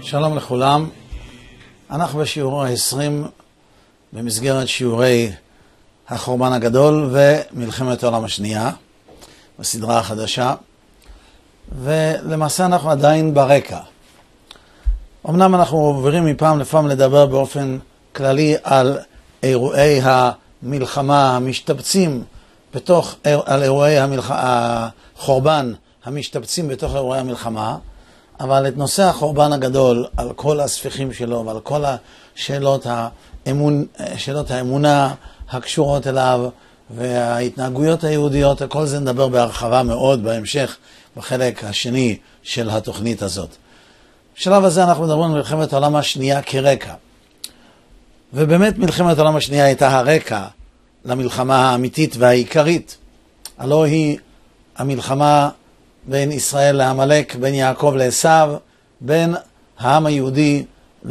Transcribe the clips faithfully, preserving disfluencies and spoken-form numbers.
שלום לכולם, אנחנו בשיעור ה-עשרים במסגרת שיעורי החורבן הגדול ומלחמת העולם השנייה בסדרה החדשה, ולמעשה אנחנו עדיין ברקע. אמנם אנחנו עוברים מפעם לפעם לדבר באופן כללי על אירועי המלחמה המשתבצים בתוך, על אירועי המלח... החורבן המשתבצים בתוך אירועי המלחמה, אבל את נושא החורבן הגדול, על כל הספיחים שלו ועל כל השאלות האמון, שאלות האמונה הקשורות אליו וההתנהגויות היהודיות, כל זה נדבר בהרחבה מאוד בהמשך בחלק השני של התוכנית הזאת. בשלב הזה אנחנו מדברים על מלחמת העולם השנייה כרקע. ובאמת מלחמת העולם השנייה הייתה הרקע למלחמה האמיתית והעיקרית. הלא היא המלחמה בין ישראל לעמלק, בין יעקב לעשיו, בין העם היהודי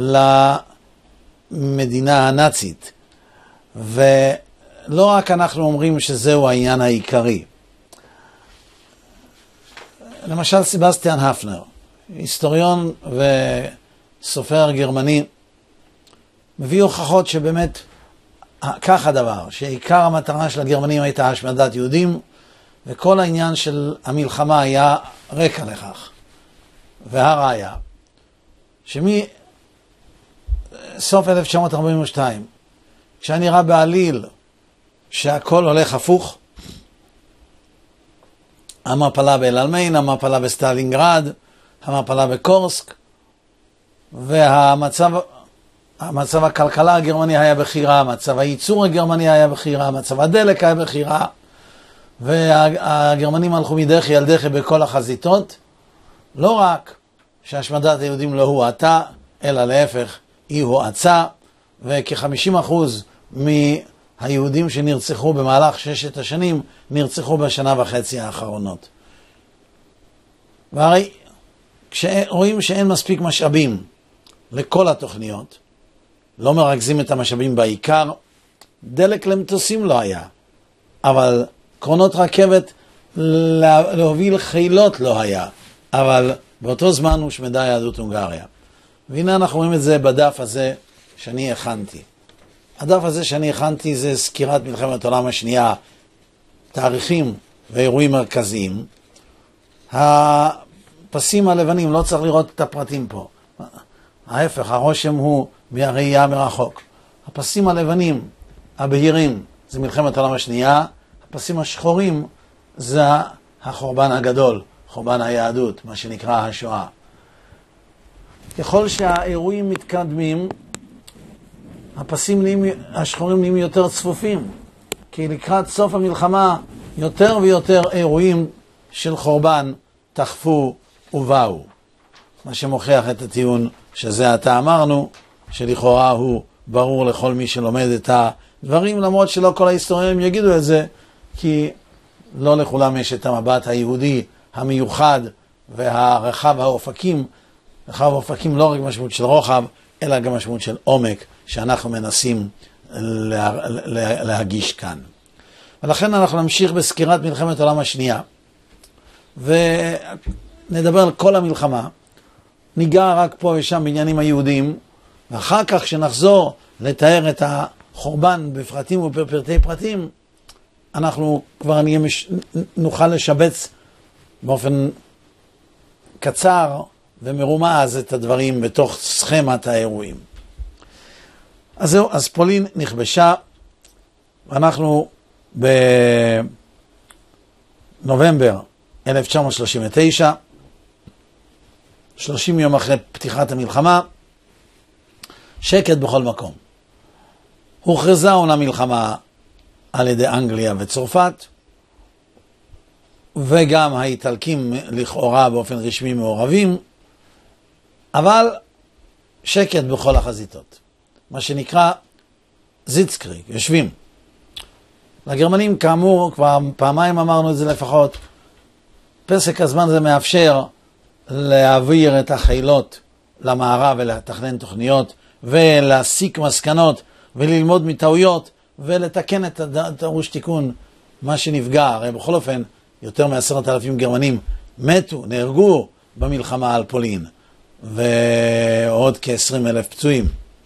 למדינה הנאצית. ולא רק אנחנו אומרים שזהו העניין העיקרי. למשל סבסטיאן הפנר, היסטוריון וסופר גרמני, מביא הוכחות שבאמת כך הדבר, שעיקר המטרה של הגרמנים הייתה השמדת יהודים, וכל העניין של המלחמה היה רקע לכך. והראיה, שמסוף אלף תשע מאות ארבעים ושתיים, כשאני ראה בעליל שהכל הולך הפוך, המפלה באל-אלמיין, המפלה בסטלינגרד, המפלה בקורסק, והמצב המצב הכלכלה הגרמני היה בחירה, מצב הייצור הגרמני היה בחירה, מצב הדלק היה בחירה, והגרמנים הלכו מדחי על דחי בכל החזיתות. לא רק שהשמדת היהודים לא הואטה, אלא להפך, היא הואצה, וכ-חמישים אחוז מהיהודים שנרצחו במהלך ששת השנים, נרצחו בשנה וחצי האחרונות. והרי כשרואים שאין מספיק משאבים לכל התוכניות, לא מרכזים את המשאבים בעיקר, דלק למטוסים לא היה, אבל קרונות רכבת להוביל חילות לא היה, אבל באותו זמן הושמדה יהדות הונגריה. והנה אנחנו רואים את זה בדף הזה שאני הכנתי. הדף הזה שאני הכנתי זה סקירת מלחמת העולם השנייה, תאריכים ואירועים מרכזיים. הפסים הלבנים, לא צריך לראות את הפרטים פה. ההפך, הרושם הוא מהראייה מרחוק. הפסים הלבנים, הבהירים, זה מלחמת העולם השנייה. הפסים השחורים זה החורבן הגדול, חורבן היהדות, מה שנקרא השואה. ככל שהאירועים מתקדמים, הפסים נהיים, השחורים נהיים יותר צפופים, כי לקראת סוף המלחמה יותר ויותר אירועים של חורבן תחפו ובאו. מה שמוכיח את הטיעון שזה עתה אמרנו, שלכאורה הוא ברור לכל מי שלומד את הדברים, למרות שלא כל ההיסטוריונים יגידו את זה, כי לא לכולם יש את המבט היהודי המיוחד והרחב האופקים. רחב האופקים לא רק משמעות של רוחב, אלא גם משמעות של עומק, שאנחנו מנסים לה, לה, להגיש כאן. ולכן אנחנו נמשיך בסקירת מלחמת העולם השנייה, ונדבר על כל המלחמה. ניגע רק פה ושם בעניינים היהודים, ואחר כך כשנחזור לתאר את החורבן בפרטים ובפרטי פרטים, אנחנו כבר מש... נוכל לשבץ באופן קצר ומרומז את הדברים בתוך סכמת האירועים. אז זהו, אז פולין נכבשה, ואנחנו בנובמבר אלף תשע מאות שלושים ותשע, שלושים יום אחרי פתיחת המלחמה, שקט בכל מקום. הוכרזה עונה מלחמה על ידי אנגליה וצרפת, וגם האיטלקים לכאורה באופן רשמי מעורבים, אבל שקט בכל החזיתות. מה שנקרא זיצקריג, יושבים. לגרמנים כאמור, כבר פעמיים אמרנו את זה לפחות, פסק הזמן זה מאפשר להעביר את החילות למערב ולתכנן תוכניות ולהסיק מסקנות וללמוד מטעויות ולתקן את הדרוש תיקון מה שנפגע. הרי בכל אופן, יותר מעשרת אלפים גרמנים מתו, נהרגו במלחמה על פולין. ועוד כ-עשרים אלף פצועים.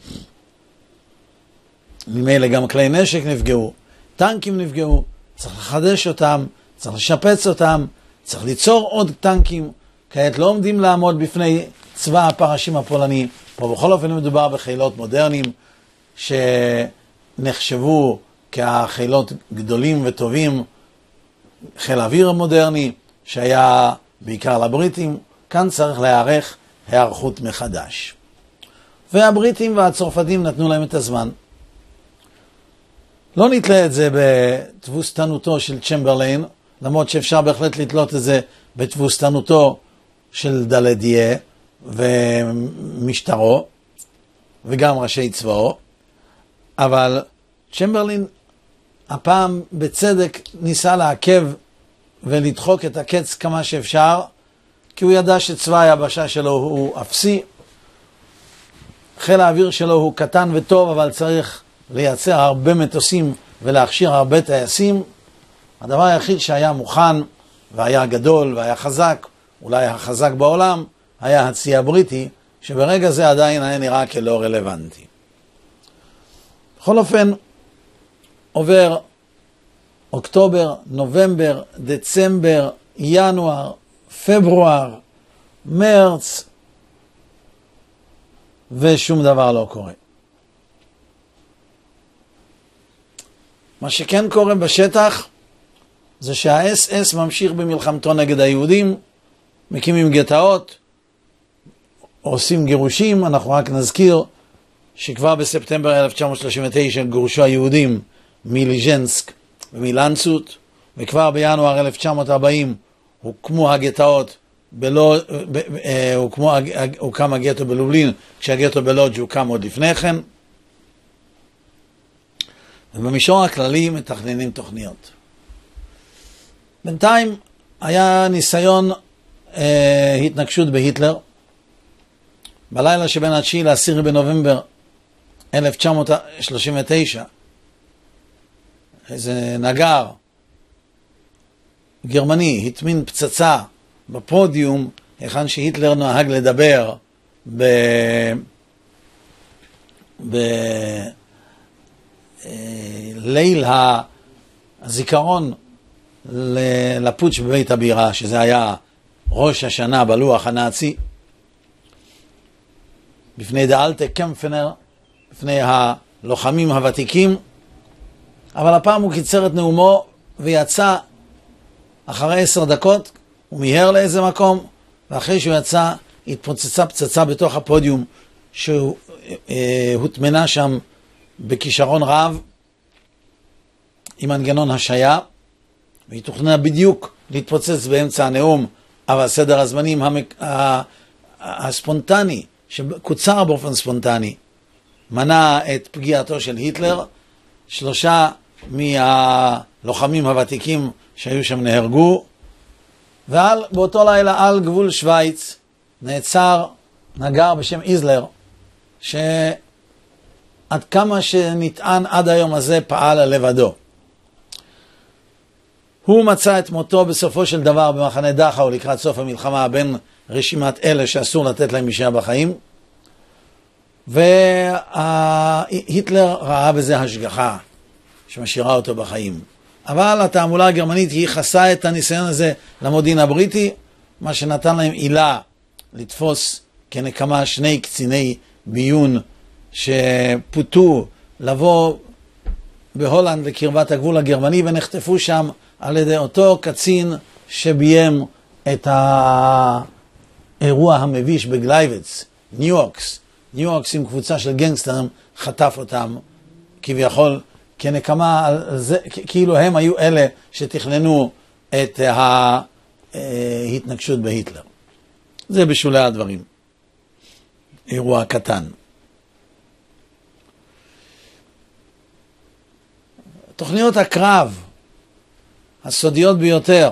ממילא גם כלי נשק נפגעו, טנקים נפגעו, צריך לחדש אותם, צריך לשפץ אותם, צריך ליצור עוד טנקים. כעת לא עומדים לעמוד בפני צבא הפרשים הפולני. פה בכל אופן מדובר בחילות מודרניים שנחשבו כחילות גדולים וטובים, חיל אוויר מודרני שהיה בעיקר לבריטים. כאן צריך להיערך היערכות מחדש. והבריטים והצרפתים נתנו להם את הזמן. לא נתלה את זה בתבוסתנותו של צ'מברליין, למרות שאפשר בהחלט לתלות את זה בתבוסתנותו של דלדיה ומשטרו וגם ראשי צבאו. אבל צ'מברליין הפעם בצדק ניסה לעכב ולדחוק את הקץ כמה שאפשר, כי הוא ידע שצבא היבשה שלו הוא אפסי, חיל האוויר שלו הוא קטן וטוב, אבל צריך לייצר הרבה מטוסים ולהכשיר הרבה טייסים. הדבר היחיד שהיה מוכן והיה גדול והיה חזק, אולי החזק בעולם, היה הצי הבריטי, שברגע זה עדיין היה נראה כלא רלוונטי. בכל אופן, עובר אוקטובר, נובמבר, דצמבר, ינואר, פברואר, מרץ, ושום דבר לא קורה. מה שכן קורה בשטח זה שה-אס אס ממשיך במלחמתו נגד היהודים, מקימים גטאות, עושים גירושים. אנחנו רק נזכיר שכבר בספטמבר אלף תשע מאות שלושים ותשע גורשו היהודים מליז'נסק ומלנצות, וכבר בינואר אלף תשע מאות ארבעים הוקמו הגטאות בלו, ב, אה, הוקמו, הוקם הגטו בלובלין, כשהגטו בלודג' הוקם עוד לפני כן. ובמישור הכללי מתכננים תוכניות. בינתיים היה ניסיון אה, התנגשות בהיטלר. בלילה שבין התשיעי לעשירי בנובמבר אלף תשע מאות שלושים ותשע, איזה נגר גרמני התמין פצצה בפודיום, היכן שהיטלר נהג לדבר ב... ב... ליל הזיכרון לפוטש בבית הבירה, שזה היה ראש השנה בלוח הנאצי, בפני דאלטה קמפנר, בפני הלוחמים הוותיקים. אבל הפעם הוא קיצר את נאומו ויצא אחרי עשר דקות, הוא מיהר לאיזה מקום, ואחרי שהוא יצא התפוצצה פצצה בתוך הפודיום שהותמנה שם בכישרון רב עם מנגנון השהיה, והיא תוכננה בדיוק להתפוצץ באמצע הנאום, אבל סדר הזמנים המק... הספונטני, שקוצר באופן ספונטני, מנע את פגיעתו של היטלר. שלושה מהלוחמים הוותיקים שהיו שם נהרגו, ועל באותו לילה על גבול שוויץ נעצר נגר בשם איזלר, שעד כמה שנטען עד היום הזה פעל לבדו. הוא מצא את מותו בסופו של דבר במחנה דכאו לקראת סוף המלחמה, בין רשימת אלה שאסור לתת להם להישאר בחיים, והיטלר ראה בזה השגחה שמשאירה אותו בחיים. אבל התעמולה הגרמנית היא חסה את הניסיון הזה למודיעין הבריטי, מה שנתן להם עילה לתפוס כנקמה שני קציני ביון שפוטו לבוא בהולנד לקרבת הגבול הגרמני, ונחטפו שם על ידי אותו קצין שביים את האירוע המביש בגלייבץ, ניואקס. ניואקס עם קבוצה של גנגסטרים חטף אותם כביכול כנקמה על זה, כאילו הם היו אלה שתכננו את ההתנגשות בהיטלר. זה בשולי הדברים. אירוע קטן. תוכניות הקרב הסודיות ביותר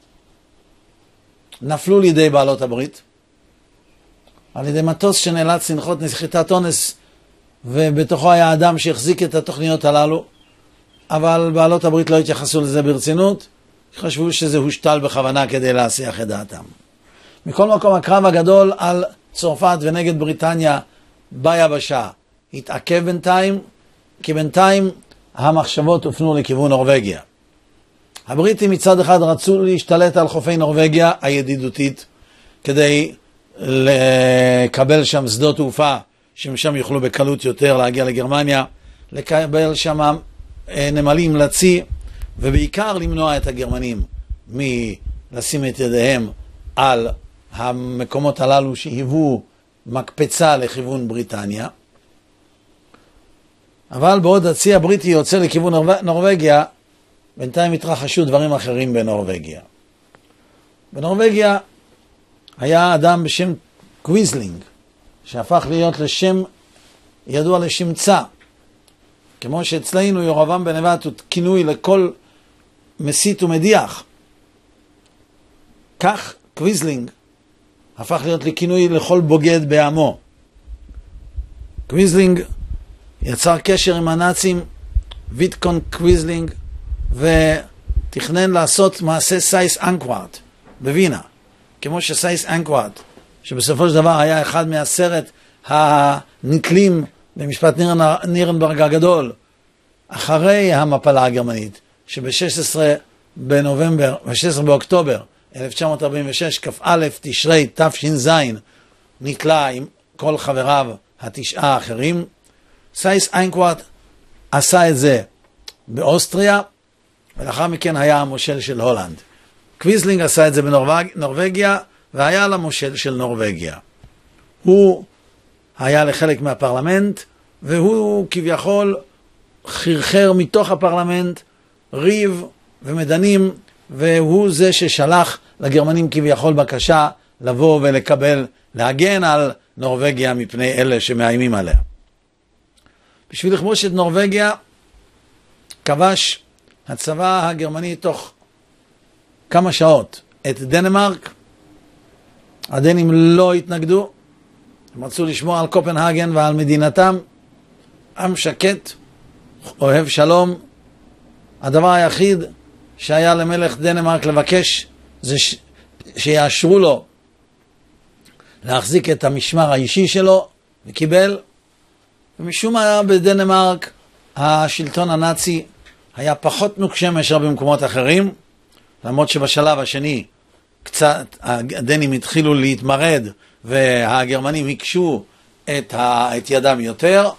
נפלו לידי בעלות הברית, על ידי מטוס שנאלץ לנחות נחיתת אונס, ובתוכו היה אדם שהחזיק את התוכניות הללו, אבל בעלות הברית לא התייחסו לזה ברצינות, חשבו שזה הושתל בכוונה כדי להסיח את דעתם. מכל מקום, הקרב הגדול על צרפת ונגד בריטניה ביבשה התעכב בינתיים, כי בינתיים המחשבות הופנו לכיוון נורווגיה. הבריטים מצד אחד רצו להשתלט על חופי נורווגיה הידידותית, כדי לקבל שם שדות תעופה, שמשם יוכלו בקלות יותר להגיע לגרמניה, לקבל שם נמלים לצי, ובעיקר למנוע את הגרמנים מלשים את ידיהם על המקומות הללו שהיוו מקפצה לכיוון בריטניה. אבל בעוד הצי הבריטי יוצא לכיוון נורווגיה, בינתיים התרחשו דברים אחרים בנורווגיה. בנורווגיה היה אדם בשם קוויזלינג, שהפך להיות לשם ידוע לשמצה. כמו שאצלנו ירבעם בן נבט הוא כינוי לכל מסית ומדיח, כך קוויזלינג הפך להיות לכינוי לכל בוגד בעמו. קוויזלינג יצר קשר עם הנאצים, ויטקון קוויזלינג, ותכנן לעשות מעשה סייס אנקווארט בווינה, כמו שסייס אנקווארט, שבסופו של דבר היה אחד מעשרת הנתלים במשפט נירנברג הגדול, אחרי המפלה הגרמנית, שב-שש עשרה בנובמבר, ב-שש עשרה באוקטובר אלף תשע מאות ארבעים ושש, כ"א תשרי תש"ז, נתלה עם כל חבריו התשעה האחרים. סייס אנקווארט עשה את זה באוסטריה, ולאחר מכן היה המושל של הולנד. קוויזלינג עשה את זה בנורווגיה, והיה למושל של נורווגיה. הוא היה לחלק מהפרלמנט, והוא כביכול חרחר מתוך הפרלמנט ריב ומדנים, והוא זה ששלח לגרמנים כביכול בקשה לבוא ולקבל, להגן על נורווגיה מפני אלה שמאיימים עליה. בשביל לכבוש את נורווגיה, כבש הצבא הגרמני תוך כמה שעות את דנמרק. הדנים לא התנגדו, הם רצו לשמור על קופנהגן ועל מדינתם. עם שקט, אוהב שלום. הדבר היחיד שהיה למלך דנמרק לבקש זה ש... שיאשרו לו להחזיק את המשמר האישי שלו, וקיבל. ומשום מה בדנמרק השלטון הנאצי היה פחות נוקשה מאשר במקומות אחרים, למרות שבשלב השני קצת הדנים התחילו להתמרד והגרמנים הקשו את, ה... את ידם יותר.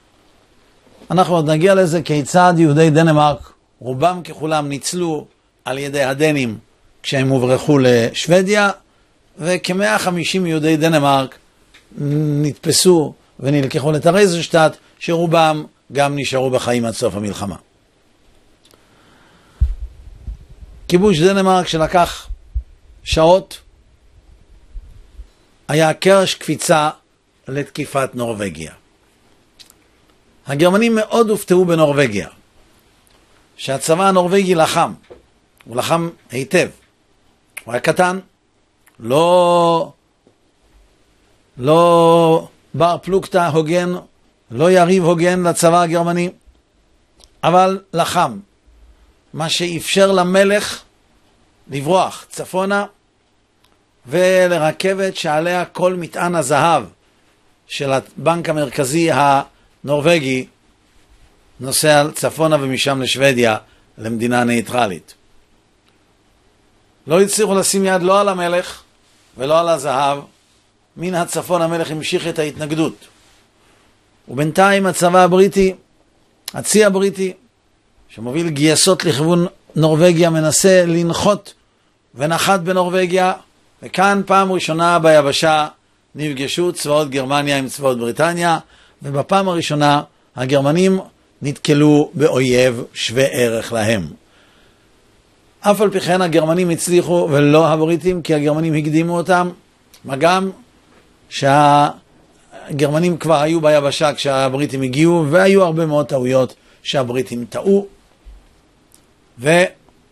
אנחנו עוד נגיע לזה כיצד יהודי דנמרק רובם ככולם ניצלו על ידי הדנים כשהם הוברחו לשוודיה, וכ-מאה וחמישים יהודי דנמרק נתפסו ונלקחו לטרזינשטט, שרובם גם נשארו בחיים עד סוף המלחמה. כיבוש דנמרק שלקח שעות היה קרש קפיצה לתקיפת נורווגיה. הגרמנים מאוד הופתעו בנורווגיה, שהצבא הנורווגי לחם, הוא לחם היטב. הוא היה קטן, לא, לא בר פלוגתא הוגן, לא יריב הוגן לצבא הגרמני, אבל לחם, מה שאפשר למלך לברוח צפונה ולרכבת שעליה כל מטען הזהב של הבנק המרכזי הנורווגי נוסע צפונה ומשם לשוודיה, למדינה ניטרלית. לא הצליחו לשים יד לא על המלך ולא על הזהב. מן הצפון המלך המשיך את ההתנגדות, ובינתיים הצבא הבריטי, הצי הבריטי שמוביל גייסות לכיוון נורווגיה, מנסה לנחות ונחת בנורווגיה. וכאן פעם ראשונה ביבשה נפגשו צבאות גרמניה עם צבאות בריטניה, ובפעם הראשונה הגרמנים נתקלו באויב שווה ערך להם. אף על פי כן הגרמנים הצליחו ולא הבריטים, כי הגרמנים הקדימו אותם, מה גם שהגרמנים כבר היו ביבשה כשהבריטים הגיעו, והיו הרבה מאוד טעויות שהבריטים טעו. וה...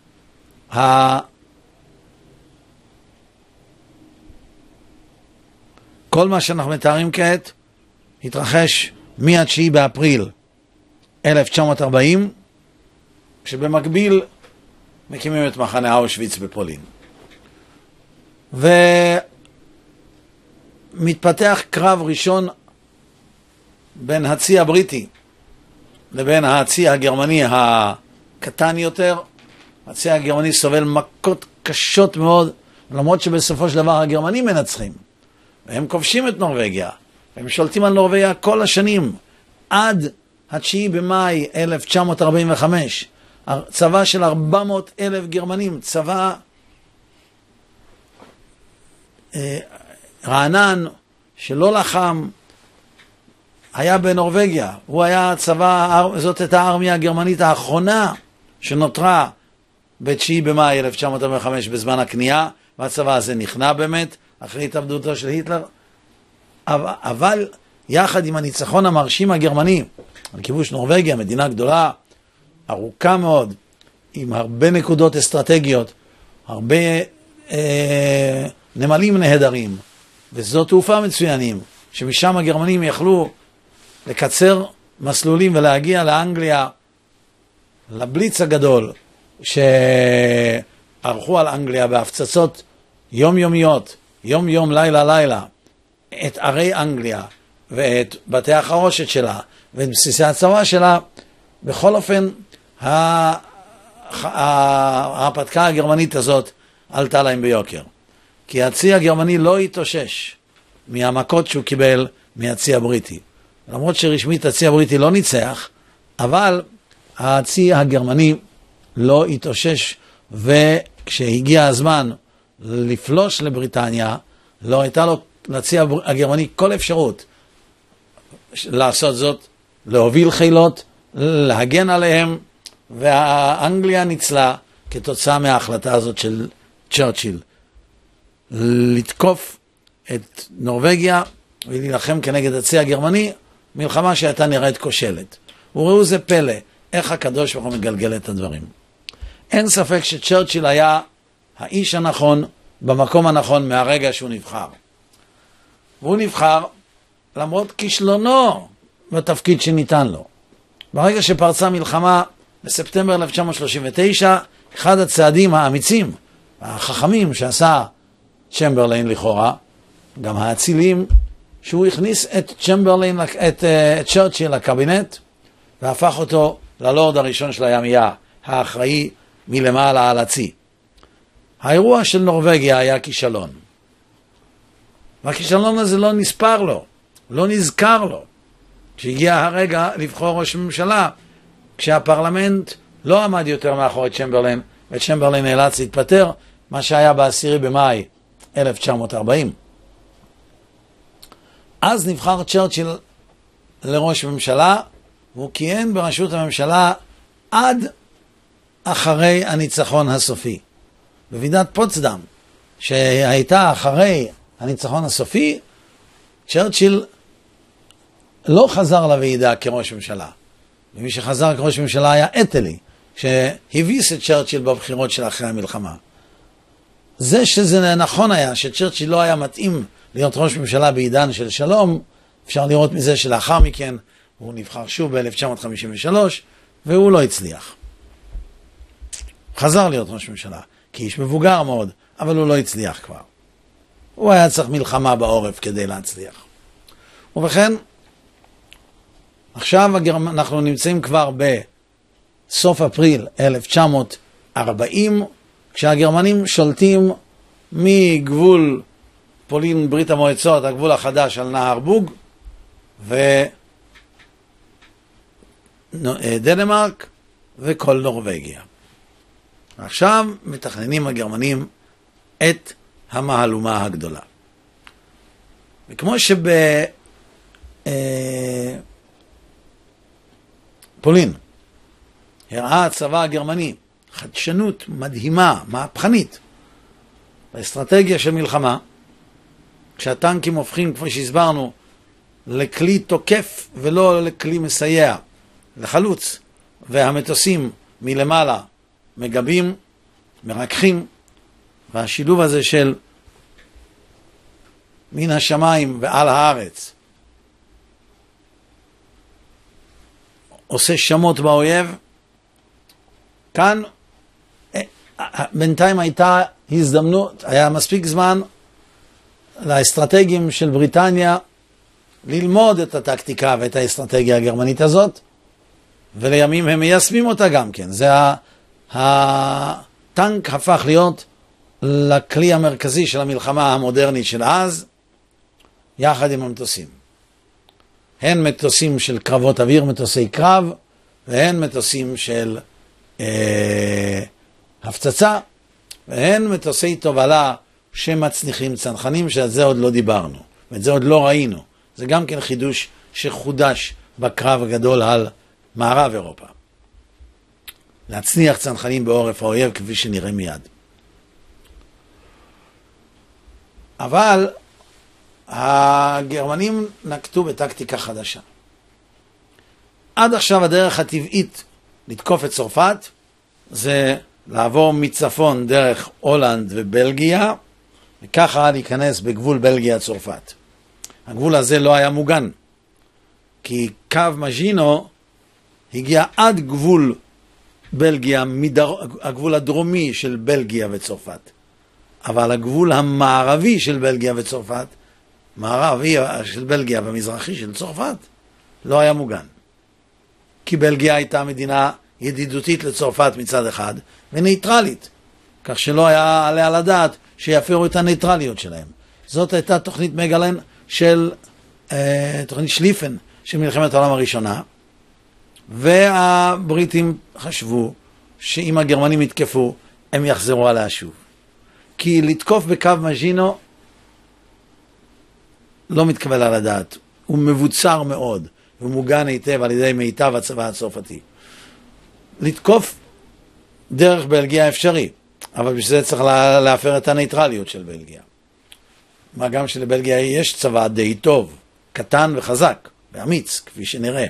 כל מה שאנחנו מתארים כעת התרחש מה-תשיעי באפריל אלף תשע מאות ארבעים, כשבמקביל מקימים את מחנה אושוויץ בפולין. מתפתח קרב ראשון בין הצי הבריטי לבין הצי הגרמני הקטן יותר. הצי הגרמני סובל מכות קשות מאוד, למרות שבסופו של דבר הגרמנים מנצחים. והם כובשים את נורווגיה, והם שולטים על נורווגיה כל השנים, עד התשיעי במאי אלף תשע מאות ארבעים וחמש. צבא של ארבע מאות אלף גרמנים, צבא אה, רענן, שלא לחם, היה בנורווגיה. הוא היה צבא, זאת הייתה הארמיה הגרמנית האחרונה שנותרה בתשיעי במאי אלף תשע מאות ארבעים וחמש בזמן הכניעה, והצבא הזה נכנע באמת אחרי התאבדותו של היטלר. אבל, אבל יחד עם הניצחון המרשים הגרמני על כיבוש נורווגיה, מדינה גדולה, ארוכה מאוד, עם הרבה נקודות אסטרטגיות, הרבה אה, נמלים נהדרים, וזאת תעופה מצוינים, שמשם הגרמנים יכלו לקצר מסלולים ולהגיע לאנגליה, לבליץ הגדול שערכו על אנגליה בהפצצות יומיומיות, יום יום לילה לילה, את ערי אנגליה ואת בתי החרושת שלה ואת בסיסי הצבא שלה. בכל אופן, ההרפתקה הגרמנית הזאת עלתה להם ביוקר, כי הצי הגרמני לא התאושש מהמכות שהוא קיבל מהצי הבריטי. למרות שרשמית הצי הבריטי לא ניצח, אבל הצי הגרמני לא התאושש, וכשהגיע הזמן לפלוש לבריטניה, לא הייתה לו לצי הגרמני כל אפשרות לעשות זאת, להוביל חילות, להגן עליהם, והאנגליה ניצלה כתוצאה מההחלטה הזאת של צ'רצ'יל, לתקוף את נורווגיה ולהילחם כנגד הצי הגרמני, מלחמה שהייתה נראית כושלת. וראו זה פלא, איך הקדוש ברוך הוא מגלגל את הדברים. אין ספק שצ'רצ'יל היה האיש הנכון במקום הנכון מהרגע שהוא נבחר. והוא נבחר למרות כישלונו בתפקיד שניתן לו. ברגע שפרצה מלחמה בספטמבר אלף תשע מאות שלושים ותשע, אחד הצעדים האמיצים, החכמים שעשה צ'מברליין לכאורה, גם האצילים, שהוא הכניס את צ'מברליין, את, את, את צ'רצ'יל לקבינט, והפך אותו ללורד הראשון של הימייה, האחראי מלמעלה על הצי. האירוע של נורווגיה היה כישלון. והכישלון הזה לא נספר לו, לא נזכר לו. כשהגיע הרגע לבחור ראש ממשלה, כשהפרלמנט לא עמד יותר מאחורי צ'מברליין, וצ'מברליין נאלץ להתפטר, מה שהיה בעשירי במאי אלף תשע מאות ארבעים. אז נבחר צ'רצ'יל לראש ממשלה, והוא כיהן בראשות הממשלה עד אחרי הניצחון הסופי. בוועידת פוצדם, שהייתה אחרי הניצחון הסופי, צ'רצ'יל לא חזר לוועידה כראש ממשלה. ומי שחזר כראש ממשלה היה אטלי, שהביס את צ'רצ'יל בבחירות של אחרי המלחמה. זה שזה נכון היה שצ'רצ'יל לא היה מתאים להיות ראש ממשלה בעידן של שלום, אפשר לראות מזה שלאחר מכן הוא נבחר שוב ב-אלף תשע מאות חמישים ושלוש, והוא לא הצליח. חזר להיות ראש ממשלה, כאיש מבוגר מאוד, אבל הוא לא הצליח כבר. הוא היה צריך מלחמה בעורף כדי להצליח. ובכן, עכשיו אנחנו נמצאים כבר בסוף אפריל אלף תשע מאות ארבעים, כשהגרמנים שולטים מגבול פולין ברית המועצות, הגבול החדש על נהר בוג, ודנמרק וכל נורווגיה. עכשיו מתכננים הגרמנים את המהלומה הגדולה. וכמו שבפולין הראה הצבא הגרמני חדשנות מדהימה, מהפכנית, באסטרטגיה של מלחמה, כשהטנקים הופכים, כמו שהסברנו, לכלי תוקף ולא לכלי מסייע, לחלוץ, והמטוסים מלמעלה מגבים, מרקחים, והשילוב הזה של מן השמיים ועל הארץ עושה שמות באויב. כאן בינתיים הייתה הזדמנות, היה מספיק זמן לאסטרטגים של בריטניה ללמוד את הטקטיקה ואת האסטרטגיה הגרמנית הזאת, ולימים הם מיישמים אותה גם כן. זה הטנק הפך להיות לכלי המרכזי של המלחמה המודרנית של אז, יחד עם המטוסים. הן מטוסים של קרבות אוויר, מטוסי קרב, והן מטוסים של אה, הפצצה, והן מטוסי תובלה שמצניחים צנחנים, שעל זה עוד לא דיברנו, ואת זה עוד לא ראינו. זה גם כן חידוש שחודש בקרב הגדול על מערב אירופה. להצניח צנחנים בעורף האויב, כפי שנראה מיד. אבל הגרמנים נקטו בטקטיקה חדשה. עד עכשיו הדרך הטבעית לתקוף את צרפת זה לעבור מצפון דרך הולנד ובלגיה, וככה להיכנס בגבול בלגיה-צרפת. הגבול הזה לא היה מוגן, כי קו מז'ינו הגיע עד גבול בלגיה, מדר... הגבול הדרומי של בלגיה וצרפת. אבל הגבול המערבי של בלגיה וצרפת, מערבי של בלגיה ומזרחי של צרפת, לא היה מוגן. כי בלגיה הייתה מדינה ידידותית לצרפת מצד אחד, וניטרלית, כך שלא היה עליה לדעת שיפרו את הניטרליות שלהם. זאת הייתה תוכנית מגלן של, אה, תוכנית שליפן של מלחמת העולם הראשונה, והבריטים חשבו שאם הגרמנים יתקפו, הם יחזרו עליה שוב. כי לתקוף בקו מז'ינו לא מתקבל על הדעת. הוא מבוצר מאוד, הוא מוגן היטב על ידי מיטב הצבא הצרפתי. לתקוף דרך בלגיה אפשרי, אבל בשביל זה צריך להפר את הניטרליות של בלגיה. מה גם שלבלגיה יש צבא די טוב, קטן וחזק, ואמיץ, כפי שנראה.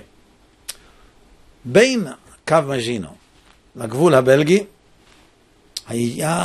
בין קו מז'ינו לגבול הבלגי היה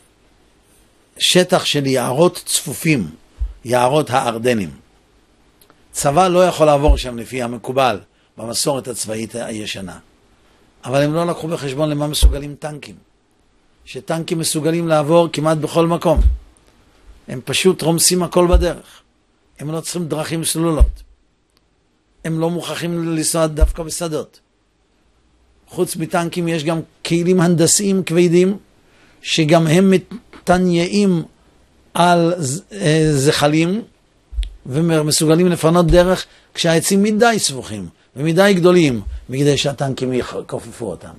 שטח של יערות צפופים, יערות הארדנים. צבא לא יכול לעבור שם לפי המקובל במסורת הצבאית הישנה. אבל הם לא לקחו בחשבון למה מסוגלים טנקים. שטנקים מסוגלים לעבור כמעט בכל מקום. הם פשוט רומסים הכל בדרך. הם לא צריכים דרכים סלולות. הם לא מוכרחים לנסוע דווקא בשדות. חוץ מטנקים יש גם כלים הנדסיים כבדים, שגם הם מתנייעים על זחלים, ומסוגלים לפנות דרך כשהעצים מדי סבוכים ומדי גדולים, מכדי שהטנקים יכופפו אותם.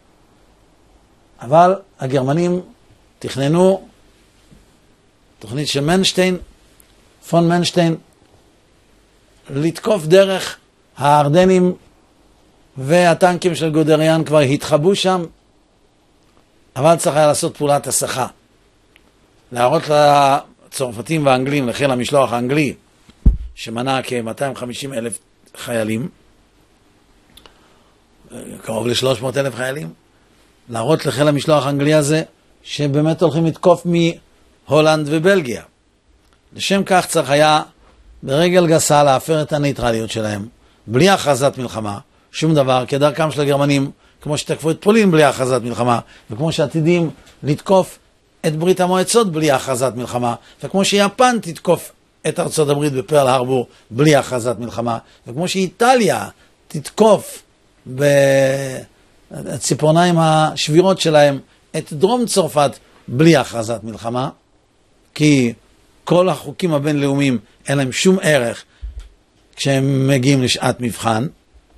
אבל הגרמנים תכננו תוכנית של מנשטיין, פון מנשטיין, לתקוף דרך הארדנים, והטנקים של גודריאן כבר התחבאו שם, אבל צריך היה לעשות פעולת הסחה. להראות לצרפתים והאנגלים, לחיל המשלוח האנגלי, שמנה כ-מאתיים וחמישים אלף חיילים, קרוב ל-שלוש מאות אלף חיילים, להראות לחיל המשלוח האנגלי הזה, שבאמת הולכים לתקוף מהולנד ובלגיה. לשם כך צריך היה ברגל גסה להפר את הניטרליות שלהם, בלי הכרזת מלחמה, שום דבר, כדרכם של הגרמנים, כמו שתקפו את פולין בלי הכרזת מלחמה, וכמו שעתידים לתקוף את ברית המועצות בלי הכרזת מלחמה, וכמו שיפן תתקוף את ארצות הברית בפרל הרבור בלי הכרזת מלחמה, וכמו שאיטליה תתקוף בציפורניים השבירות שלהם את דרום צרפת בלי הכרזת מלחמה, כי כל החוקים הבינלאומיים אין להם שום ערך כשהם מגיעים לשעת מבחן.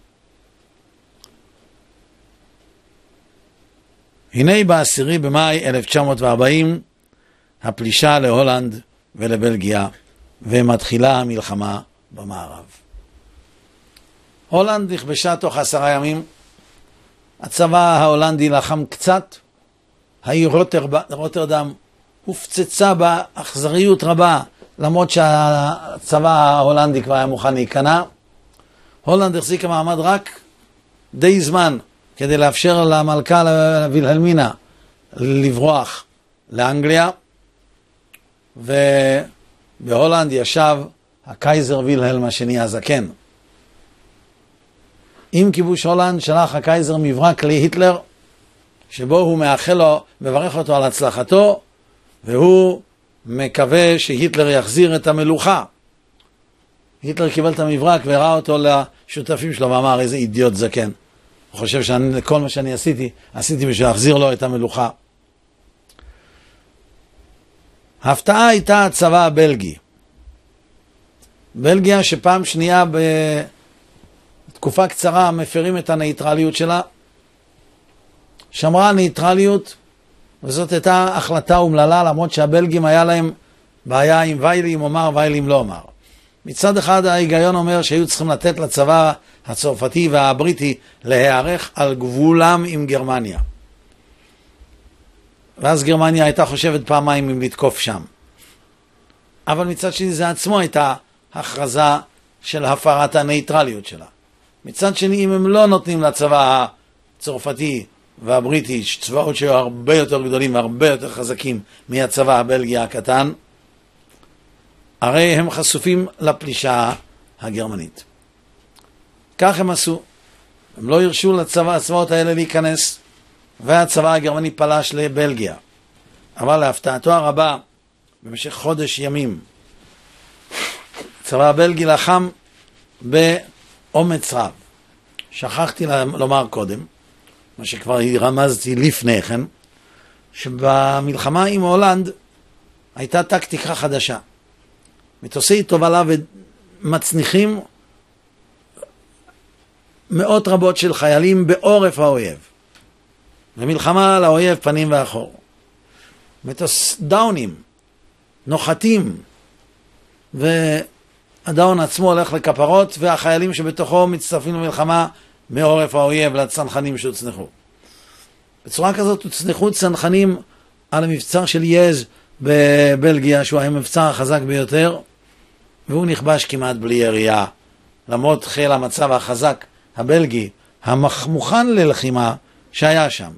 הנה בעשירי במאי אלף תשע מאות וארבעים הפלישה להולנד ולבלגיה, ומתחילה המלחמה במערב. הולנד נכבשה תוך עשרה ימים, הצבא ההולנדי לחם קצת, העיר רוטר, רוטרדם הופצצה באכזריות רבה, למרות שהצבא ההולנדי כבר היה מוכן להיכנע. הולנד החזיקה מעמד רק די זמן, כדי לאפשר למלכה וילהלמינה לברוח לאנגליה, ובהולנד ישב הקייזר וילהלם השני הזקן. עם כיבוש הולנד שלח הקייזר מברק להיטלר, שבו הוא מאחל לו, מברך אותו על הצלחתו, והוא מקווה שהיטלר יחזיר את המלוכה. היטלר קיבל את המברק והראה אותו לשותפים שלו ואמר, איזה אידיוט זקן. הוא חושב שכל מה שאני עשיתי, עשיתי בשביל להחזיר לו את המלוכה. ההפתעה הייתה הצבא הבלגי. בלגיה שפעם שנייה בתקופה קצרה מפרים את הנייטרליות שלה, שמרה נייטרליות, וזאת הייתה החלטה אומללה, למרות שהבלגים היה להם בעיה עם ויילים אומר ויילים לא אומר. מצד אחד ההיגיון אומר שהיו צריכים לתת לצבא הצרפתי והבריטי להיערך על גבולם עם גרמניה. ואז גרמניה הייתה חושבת פעמיים אם לתקוף שם. אבל מצד שני זה עצמו הייתה הכרזה של הפרת הנייטרליות שלה. מצד שני, אם הם לא נותנים לצבא הצרפתי והבריטי צבאות שהיו הרבה יותר גדולים והרבה יותר חזקים מהצבא הבלגי הקטן, הרי הם חשופים לפלישה הגרמנית. כך הם עשו. הם לא הרשו לצבא, הצבאות האלה להיכנס, והצבא הגרמני פלש לבלגיה. אבל להפתעתו הרבה, במשך חודש ימים, הצבא הבלגי לחם באומץ רב. שכחתי לומר קודם, מה שכבר רמזתי לפני כן, שבמלחמה עם הולנד הייתה טקטיקה חדשה. מטוסי תובלה ומצניחים מאות רבות של חיילים בעורף האויב. ומלחמה לאויב פנים ואחור. מטוס דאונים, נוחתים, והדאון עצמו הולך לכפרות, והחיילים שבתוכו מצטרפים למלחמה מעורף האויב לצנחנים שהוצנחו. בצורה כזאת הוצנחו צנחנים על המבצר של יז בבלגיה, שהוא היה המבצר החזק ביותר, והוא נכבש כמעט בלי ירייה, למרות חיל המצב החזק הבלגי, המוכן ללחימה שהיה שם.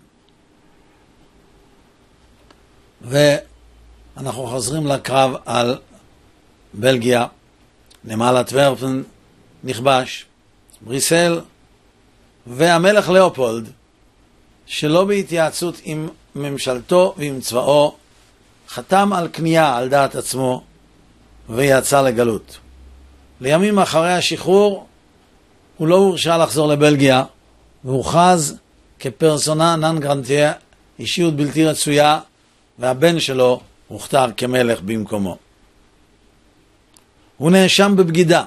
ואנחנו חוזרים לקרב על בלגיה. נמל אנטוורפן נכבש, בריסל, והמלך לאופולד, שלא בהתייעצות עם ממשלתו ועם צבאו, חתם על קנייה על דעת עצמו ויצא לגלות. לימים אחרי השחרור הוא לא הורשה לחזור לבלגיה, והוכרז כפרסונה נן גרנטיה, אישיות בלתי רצויה, והבן שלו הוכתר כמלך במקומו. הוא נאשם בבגידה.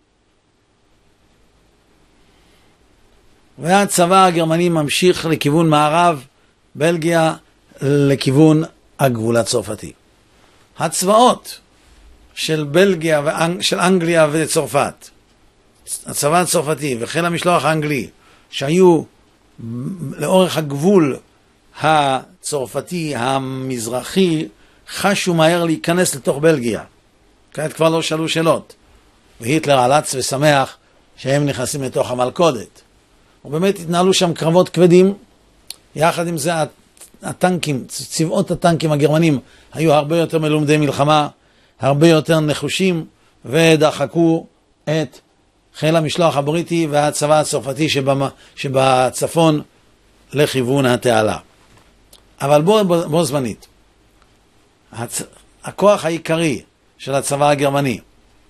והצבא הגרמני ממשיך לכיוון מערב, בלגיה לכיוון הגבול הצרפתי. הצבאות של בלגיה ושל אנגליה וצרפת, הצבא הצרפתי וחיל המשלוח האנגלי, שהיו לאורך הגבול הצרפתי המזרחי, חשו מהר להיכנס לתוך בלגיה. כעת כבר לא שאלו שאלות. והיטלר עלץ ושמח שהם נכנסים לתוך המלכודת. ובאמת התנהלו שם קרבות כבדים. יחד עם זה הטנקים, צבאות הטנקים הגרמנים היו הרבה יותר מלומדי מלחמה, הרבה יותר נחושים, ודחקו את חיל המשלוח הבריטי והצבא הצרפתי שבמה, שבצפון לכיוון התעלה. אבל בו, בו, בו זמנית, הצ... הכוח העיקרי של הצבא הגרמני,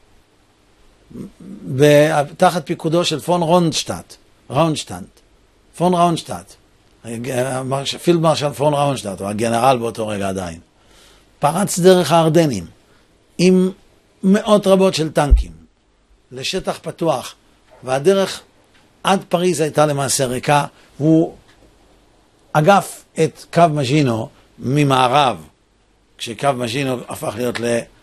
תחת פיקודו של פון רונשטאט, ראונשטאט, פון ראונשטאט, פילד מרשל פון ראונשטאט, הוא הגנרל באותו רגע עדיין, פרץ דרך הארדנים עם מאות רבות של טנקים לשטח פתוח, והדרך עד פריז הייתה למעשה ריקה. הוא אגף את קו מז'ינו ממערב, כשקו מז'ינו הפך להיות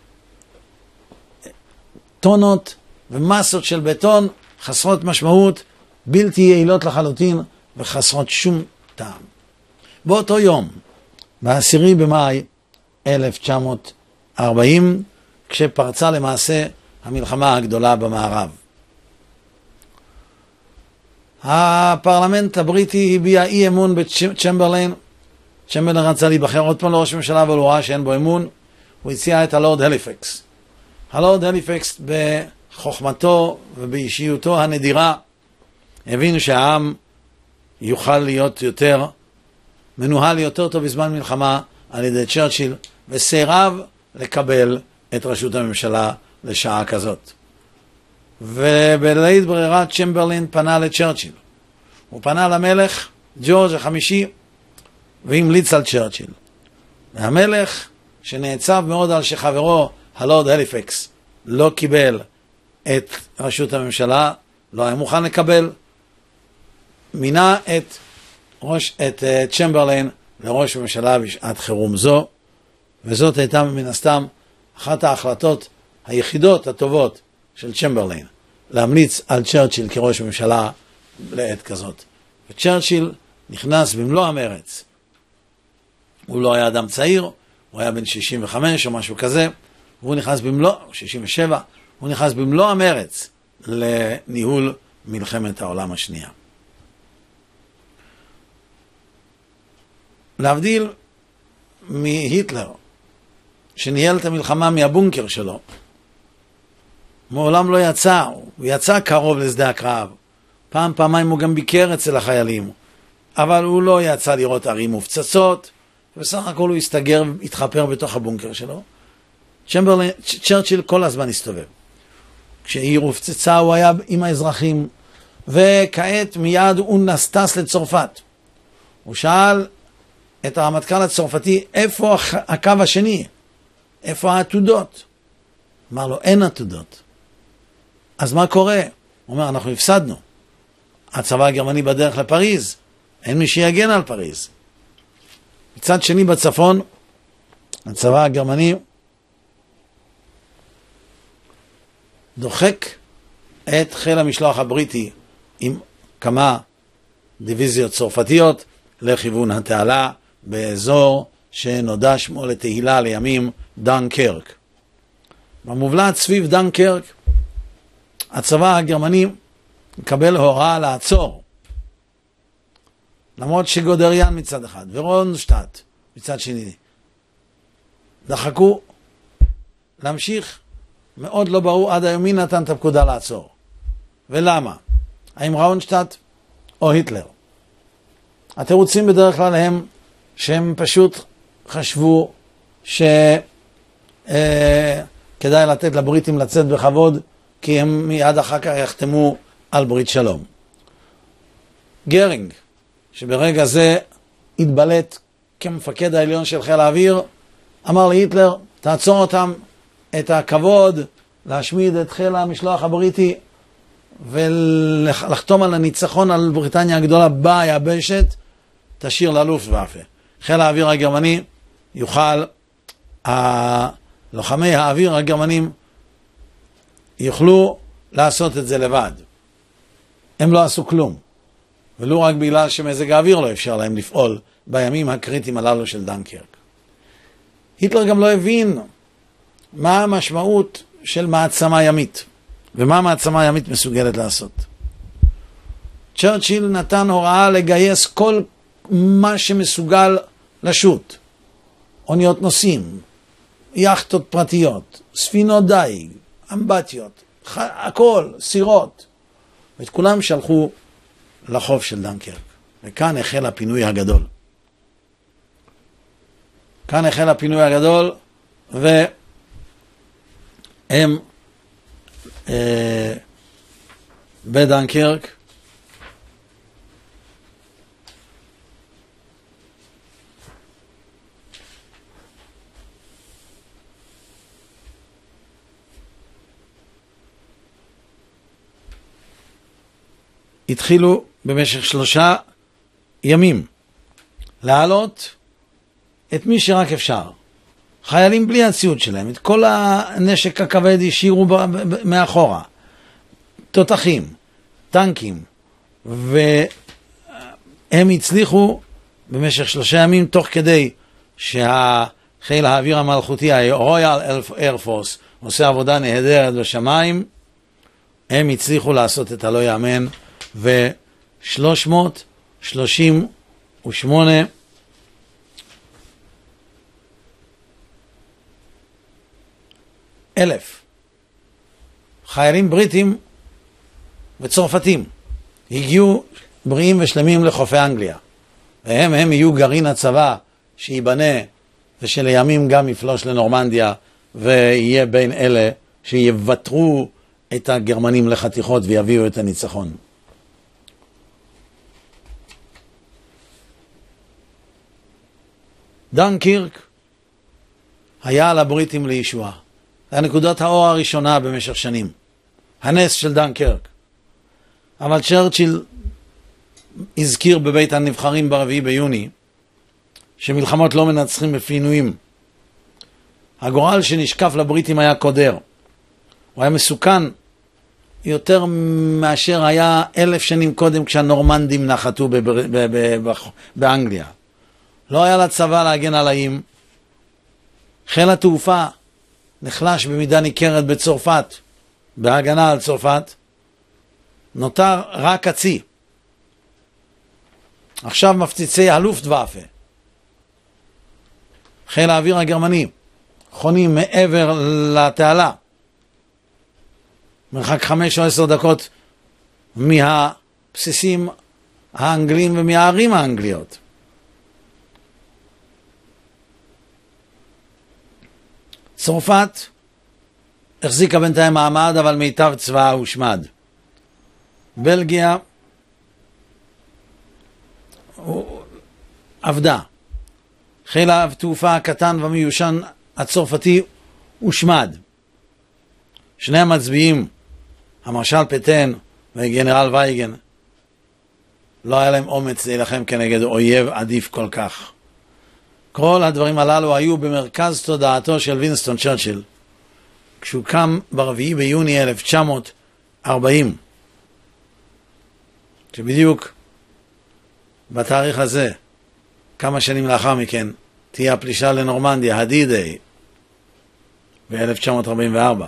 לטונות ומסות של בטון חסרות משמעות, בלתי יעילות לחלוטין וחסרות שום טעם. באותו יום, בעשירי במאי אלף תשע מאות ארבעים, כשפרצה למעשה המלחמה הגדולה במערב, הפרלמנט הבריטי הביע אי אמון בצ'מברליין. צ'מברליין רצה להיבחר עוד פעם לראש ממשלה, אבל הוא ראה שאין בו אמון. הוא הציע את הלורד הליפקס. הלורד הליפקס בחוכמתו ובאישיותו הנדירה הבין שהעם יוכל להיות יותר, מנוהל יותר טוב בזמן מלחמה על ידי צ'רצ'יל, וסירב לקבל את ראשות הממשלה לשעה כזאת. ובלית ברירה צ'מברלין פנה לצ'רצ'יל. הוא פנה למלך ג'ורג' החמישי והמליץ על צ'רצ'יל. והמלך, שנעצב מאוד על שחברו הלורד הליפקס לא קיבל את ראשות הממשלה, לא היה מוכן לקבל, מינה את, ראש, את uh, צ'מברלין לראש הממשלה בשעת חירום זו, וזאת הייתה מן הסתם אחת ההחלטות היחידות הטובות של צ'מברלין, להמליץ על צ'רצ'יל כראש ממשלה לעת כזאת. וצ'רצ'יל נכנס במלוא המרץ. הוא לא היה אדם צעיר, הוא היה בן שישים וחמש או משהו כזה, והוא נכנס במלוא, שישים ושבע, הוא נכנס במלוא המרץ לניהול מלחמת העולם השנייה. להבדיל מהיטלר, שניהל את המלחמה מהבונקר שלו, מעולם לא יצא, הוא יצא קרוב לשדה הקרב, פעם פעמיים הוא גם ביקר אצל החיילים, אבל הוא לא יצא לראות ערים מופצצות, ובסך הכל הוא הסתגר והתחפר בתוך הבונקר שלו. צ'מברלין, צ'רצ'יל כל הזמן הסתובב. כשעיר הופצצה הוא היה עם האזרחים, וכעת מיד הוא נסטס לצרפת. הוא שאל את הרמטכ"ל הצרפתי, איפה הקו השני? איפה העתודות? אמר לו, אין עתודות. אז מה קורה? הוא אומר, אנחנו הפסדנו. הצבא הגרמני בדרך לפריז, אין מי שיגן על פריז. מצד שני בצפון, הצבא הגרמני דוחק את חיל המשלוח הבריטי עם כמה דיוויזיות צרפתיות לכיוון התעלה באזור שנודע שמו לתהילה לימים דנקרק. במובלעת סביב דנקרק הצבא הגרמני מקבל הוראה לעצור, למרות שגודריאן מצד אחד ורונשטאט מצד שני דחקו להמשיך. מאוד לא ברור עד היום מי נתן את הפקודה לעצור ולמה, האם רונשטאט או היטלר. התירוצים בדרך כלל הם שהם פשוט חשבו שכדאי אה, לתת לבריטים לצאת בכבוד, כי הם מיד אחר כך יחתמו על ברית שלום. גרינג, שברגע זה התבלט כמפקד העליון של חיל האוויר, אמר להיטלר, תעצור אותם, את הכבוד להשמיד את חיל המשלוח הבריטי ולחתום על הניצחון על בריטניה הגדולה ביבשת, תשאיר ללופטוואפה. חיל האוויר הגרמני יוכל, לוחמי האוויר הגרמנים יוכלו לעשות את זה לבד. הם לא עשו כלום, ולא רק בגלל שמזג האוויר לא אפשר להם לפעול בימים הקריטיים הללו של דנקרק. היטלר גם לא הבין מה המשמעות של מעצמה ימית, ומה מעצמה ימית מסוגלת לעשות. צ'רצ'יל נתן הוראה לגייס כל מה שמסוגל לשוט. אוניות נוסעים, יאכטות פרטיות, ספינות דייג, אמבטיות, הכל, סירות. ואת כולם שלחו לחוף של דנקרק. וכאן החל הפינוי הגדול. כאן החל הפינוי הגדול, והם אה, בדנקרק התחילו במשך שלושה ימים להעלות את מי שרק אפשר. חיילים בלי הציוד שלהם, את כל הנשק הכבד השאירו מאחורה. תותחים, טנקים, והם הצליחו במשך שלושה ימים, תוך כדי שהחיל האוויר המלכותי, ה-Royal Air Force, עושה עבודה נהדרת בשמיים, הם הצליחו לעשות את הלא יאמן, ו-שלוש מאות שלושים ושמונה אלף חיילים בריטים וצרפתים הגיעו בריאים ושלמים לחופי אנגליה, והם הם יהיו גרעין הצבא שיבנה ושלימים גם יפלוש לנורמנדיה ויהיה בין אלה שיוותרו את הגרמנים לחתיכות ויביאו את הניצחון. דנקירק היה על הבריטים לישועה. זה נקודת האור הראשונה במשך שנים. הנס של דנקירק. אבל צ'רצ'יל הזכיר בבית הנבחרים ברביעי ביוני שמלחמות לא מנצחים בפינויים. הגורל שנשקף לבריטים היה קודר. הוא היה מסוכן יותר מאשר היה אלף שנים קודם כשהנורמנדים נחתו בבר... ב... ב... ב... באנגליה. לא היה לצבא להגן על האיים. חיל התעופה נחלש במידה ניכרת בצרפת, בהגנה על צרפת. נותר רק הצי. עכשיו מפציצי הלופטוואפה, חיל האוויר הגרמני, חונים מעבר לתעלה, מרחק חמש או עשר דקות מהבסיסים האנגלים ומהערים האנגליות. צרפת החזיקה בינתיים מעמד, אבל מיטב צבאה הושמד. בלגיה עבדה. חיל התעופה הקטן והמיושן הצרפתי הושמד. שני המצביעים, המרשל פטן וגנרל וייגן, לא היה להם אומץ להילחם כנגד אויב עדיף כל כך. כל הדברים הללו היו במרכז תודעתו של וינסטון צ'רצ'יל, כשהוא קם ברביעי ביוני אלף תשע מאות ארבעים, שבדיוק בתאריך הזה, כמה שנים לאחר מכן, תהיה הפלישה לנורמנדיה, הדי-דיי, ב-אלף תשע מאות ארבעים וארבע.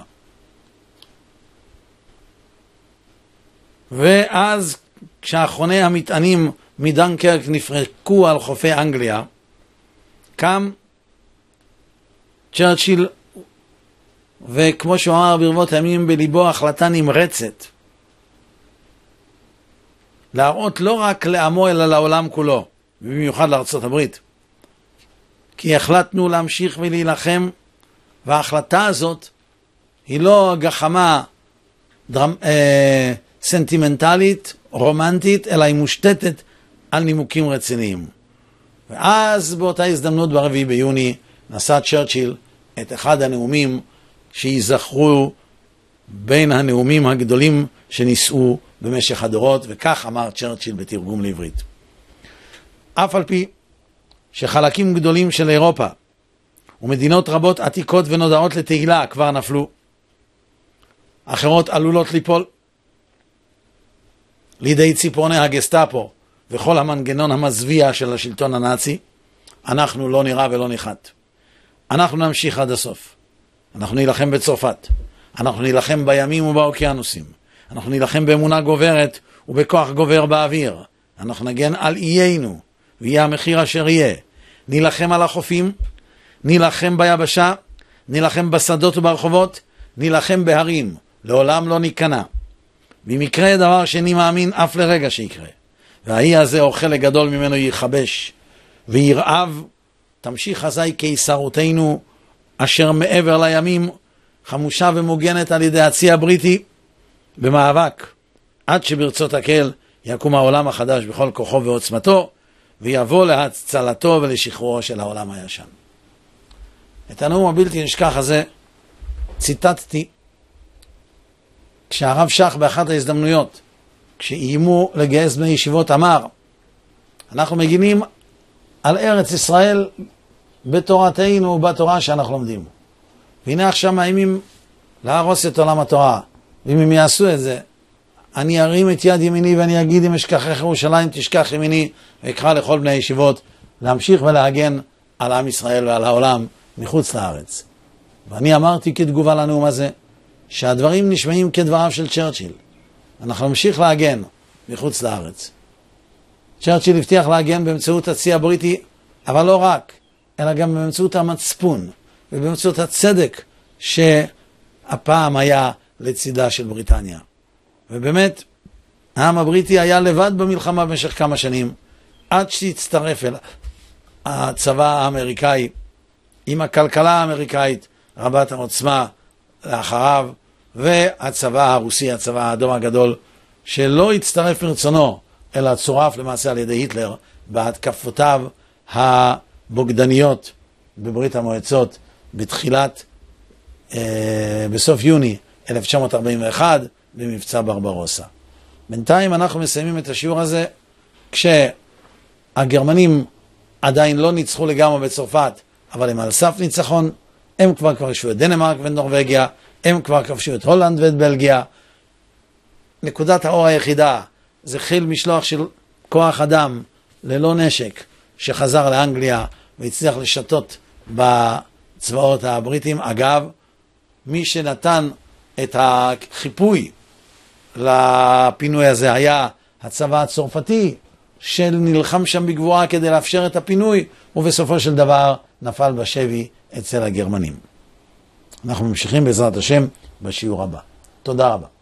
ואז כשאחרוני המטענים מדנקרק נפרקו על חופי אנגליה, קם צ'רצ'יל, וכמו שהוא אמר ברבות הימים, בליבו החלטה נמרצת להראות לא רק לעמו אלא לעולם כולו, במיוחד לארצות הברית, כי החלטנו להמשיך ולהילחם, וההחלטה הזאת היא לא גחמה דרמ... אה, סנטימנטלית, רומנטית, אלא היא מושתתת על נימוקים רציניים. ואז באותה הזדמנות ברביעי ביוני נשא צ'רצ'יל את אחד הנאומים שיזכרו בין הנאומים הגדולים שנישאו במשך הדורות, וכך אמר צ'רצ'יל בתרגום לעברית: אף על פי שחלקים גדולים של אירופה ומדינות רבות עתיקות ונודעות לתהילה כבר נפלו, אחרות עלולות ליפול לידי ציפורני הגסטאפו וכל המנגנון המזוויע של השלטון הנאצי, אנחנו לא נראה ולא נחת. אנחנו נמשיך עד הסוף. אנחנו נילחם בצרפת, אנחנו נילחם בימים ובאוקיינוסים, אנחנו נילחם באמונה גוברת ובכוח גובר באוויר, אנחנו נגן על איינו ויהיה המחיר אשר יהיה. נילחם על החופים, נילחם ביבשה, נילחם בשדות וברחובות, נילחם בהרים, לעולם לא ניכנע. ואם יקרה דבר שני מאמין אף לרגע שיקרה, והאי הזה או חלק גדול ממנו יכבש וירעב, תמשיך אזי קיסרותנו אשר מעבר לימים, חמושה ומוגנת על ידי הצי הבריטי במאבק, עד שברצות הקל יקום העולם החדש בכל כוחו ועוצמתו, ויבוא להצלתו ולשחרורו של העולם הישן. את הנאום הבלתי נשכח הזה ציטטתי כשהרב שך באחת ההזדמנויות, כשאיימו לגייס בני ישיבות, אמר: אנחנו מגינים על ארץ ישראל בתורתנו ובתורה שאנחנו לומדים, והנה עכשיו מאיימים להרוס את עולם התורה, ואם הם יעשו את זה, אני ארים את יד ימיני ואני אגיד: אם אשכחך ירושלים תשכח ימיני, ואקרא לכל בני הישיבות להמשיך ולהגן על עם ישראל ועל העולם מחוץ לארץ. ואני אמרתי כתגובה לנאום הזה שהדברים נשמעים כדבריו של צ'רצ'יל. אנחנו נמשיך להגן מחוץ לארץ. צ'רצ'יל הבטיח להגן באמצעות הצי הבריטי, אבל לא רק, אלא גם באמצעות המצפון ובאמצעות הצדק שהפעם היה לצידה של בריטניה. ובאמת, העם הבריטי היה לבד במלחמה במשך כמה שנים, עד שהצטרף אל הצבא האמריקאי עם הכלכלה האמריקאית רבת העוצמה לאחריו, והצבא הרוסי, הצבא האדום הגדול, שלא הצטרף מרצונו, אלא צורף למעשה על ידי היטלר בהתקפותיו הבוגדניות בברית המועצות בתחילת, אה, בסוף יוני אלף תשע מאות ארבעים ואחת במבצע ברברוסה. בינתיים אנחנו מסיימים את השיעור הזה כשהגרמנים עדיין לא ניצחו לגמרי בצרפת, אבל הם על סף ניצחון. הם כבר כבשו את דנמרק ונורווגיה, הם כבר כבשו את הולנד ואת בלגיה. נקודת האור היחידה זה חיל משלוח של כוח אדם ללא נשק שחזר לאנגליה והצליח לשתות בצבאות הבריטים. אגב, מי שנתן את החיפוי לפינוי הזה היה הצבא הצרפתי, שנלחם שם בגבורה כדי לאפשר את הפינוי, ובסופו של דבר נפל בשבי אצל הגרמנים. אנחנו ממשיכים בעזרת השם בשיעור הבא. תודה רבה.